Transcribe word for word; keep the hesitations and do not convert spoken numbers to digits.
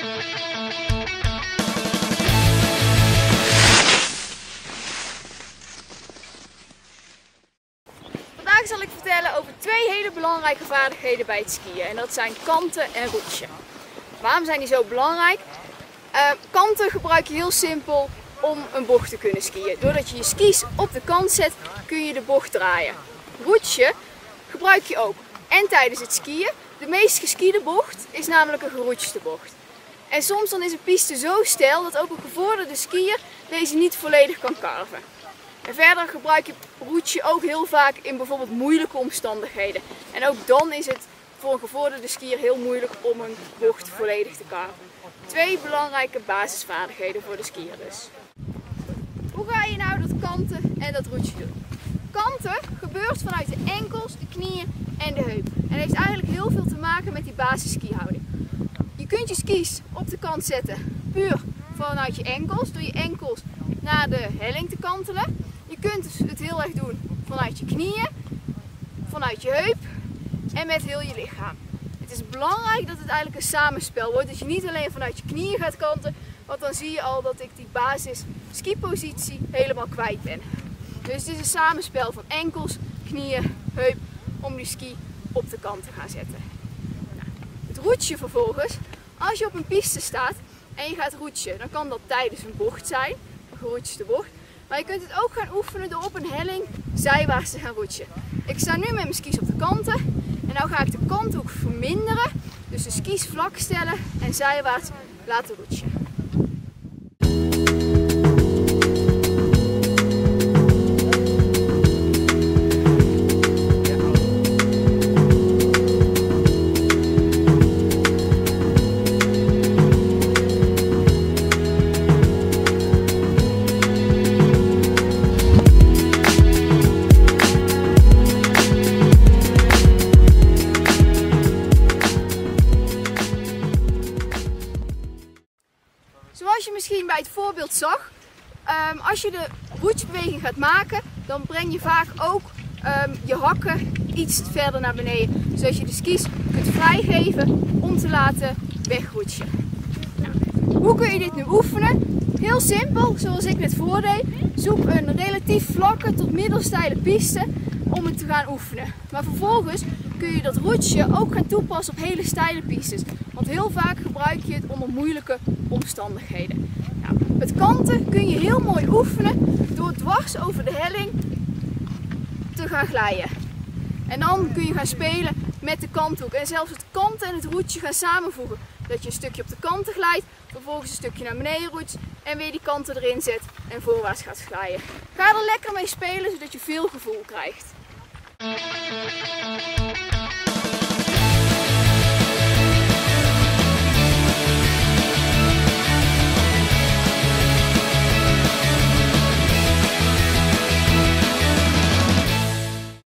Vandaag zal ik vertellen over twee hele belangrijke vaardigheden bij het skiën. En dat zijn kanten en roetje. Waarom zijn die zo belangrijk? Uh, kanten gebruik je heel simpel om een bocht te kunnen skiën. Doordat je je skis op de kant zet, kun je de bocht draaien. Roetje gebruik je ook en tijdens het skiën. De meest geskiede bocht is namelijk een geroetste bocht. En soms dan is een piste zo steil dat ook een gevorderde skier deze niet volledig kan carven. En verder gebruik je roetje ook heel vaak in bijvoorbeeld moeilijke omstandigheden. En ook dan is het voor een gevorderde skier heel moeilijk om een bocht volledig te carven. Twee belangrijke basisvaardigheden voor de skier dus. Hoe ga je nou dat kanten en dat roetje doen? Kanten gebeurt vanuit de enkels, de knieën en de heup. En heeft eigenlijk heel veel te maken met die basis skihouding. Je kunt je skis op de kant zetten puur vanuit je enkels, door je enkels naar de helling te kantelen. Je kunt het heel erg doen vanuit je knieën, vanuit je heup en met heel je lichaam. Het is belangrijk dat het eigenlijk een samenspel wordt, dat je niet alleen vanuit je knieën gaat kanten, want dan zie je al dat ik die basis skipositie helemaal kwijt ben. Dus het is een samenspel van enkels, knieën, heup om die ski op de kant te gaan zetten. Nou, het roetje vervolgens, als je op een piste staat en je gaat roetjen, dan kan dat tijdens een bocht zijn, een geroetste bocht. Maar je kunt het ook gaan oefenen door op een helling zijwaarts te gaan roetjen. Ik sta nu met mijn skis op de kanten en nu ga ik de kanthoek verminderen. Dus de skis vlak stellen en zijwaarts laten roetjen. Zoals je misschien bij het voorbeeld zag, um, als je de roetjebeweging gaat maken, dan breng je vaak ook um, je hakken iets verder naar beneden. Zodat je de skis kunt vrijgeven om te laten wegroetjen. Nou, hoe kun je dit nu oefenen? Heel simpel, zoals ik net voordeed. Zoek een relatief vlakke tot middelsteile piste om het te gaan oefenen. Maar vervolgens kun je dat roetje ook gaan toepassen op hele steile pistes. Want heel vaak gebruik je het onder moeilijke omstandigheden. Nou, het kanten kun je heel mooi oefenen door dwars over de helling te gaan glijden. En dan kun je gaan spelen met de kanthoek. En zelfs het kanten en het roetje gaan samenvoegen. Dat je een stukje op de kanten glijdt, vervolgens een stukje naar beneden roetst en weer die kanten erin zet en voorwaarts gaat glijden. Ga er lekker mee spelen zodat je veel gevoel krijgt.